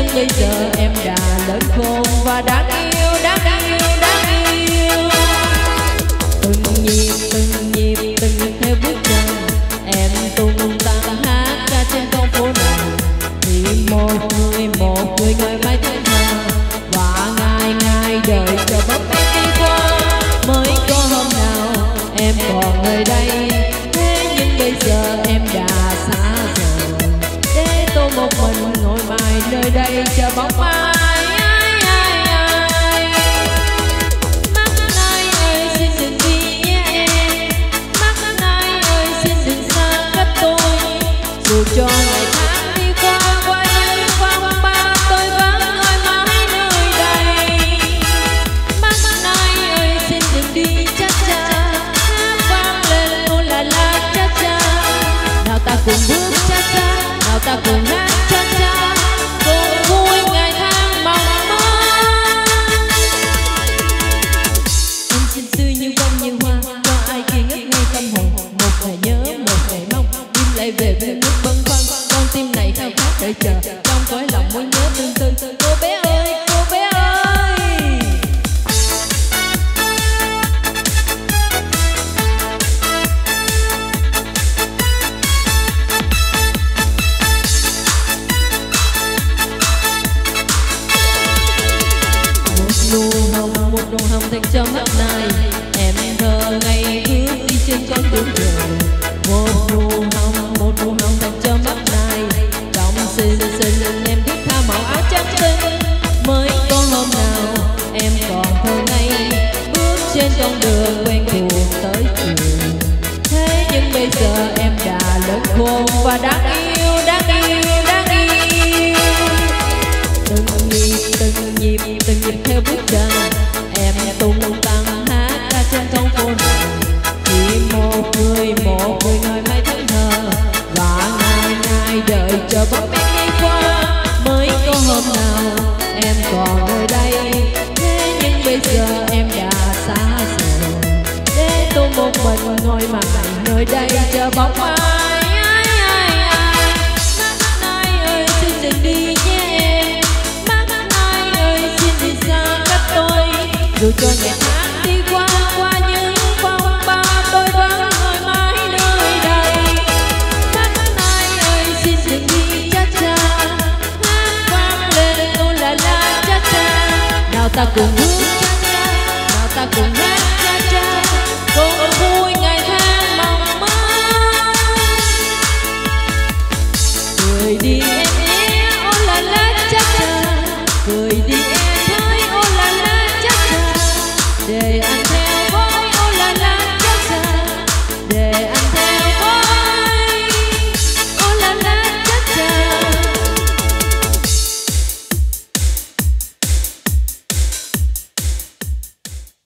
nhưng bây giờ em đã lớn khôn và đáng yêu, đáng yêu, đáng yêu. Từng nhịp theo bước chân em tung tăng hát ra trên con phố này, thì một người ngày mai thẫn thờ và ngày đợi chờ bóng em đi qua. Mới có hôm nào em còn nơi đây, thế nhưng bây giờ em đã xa rồi, để tôi một mình ngồi mãi nơi đây chờ bóng ai. Dù cho ngày tháng đi qua qua những phong ba, tôi vẫn ngồi mãi nơi đây. Mắt này ơi xin đừng đi cha cha, hát vang lên ô la la cha cha. Nào ta cùng bước cha cha, nào ta cùng hát cha cha, cùng vui ngày tháng mong mơ. Em xin tươi như bông như hoa, cho ai kia ngất ngây tâm hồn. Một ngày nhớ, một ngày mong, tim lại về bên nước bâng khuâng. Con tim này khao khát đợi chờ, trong cõi lòng muốn nhớ tương tư. Cô bé ơi, cô bé ơi. Một nụ hồng thành cho mắt này, em thơ ngày bước đi trên con đường đời. Một nụ hồng thành cho mắt này, trong xinh em thiết tha màu áo trắng tinh. Mới có hôm nào em còn thơ ngây, bước trên con đường quen thuộc tới chiều. Thế nhưng bây giờ em đã lớn khôn và đáng yêu, đáng yêu, đáng yêu. Từng nhịp theo bước chân em tung tăng hát ra trên con phố này, chỉ một người ngày mai thẫn thờ và ngày đợi chờ bóng em đi qua. Mới có hôm nào em còn nơi đây, thế nhưng bây giờ em đã xa rồi, để tôi một mình ngồi mãi nơi đây chờ bóng ai. Mắt ai ơi xin đừng đi nhé em, mắt ai ơi xin đi xa cách tôi. Dù cho ngày tháng đi qua qua những phong ba, tôi vẫn ngồi mãi nơi đây. Mắt ai ơi xin đừng đi cha cha, hát vang lên ô la la cha cha. Nào ta cùng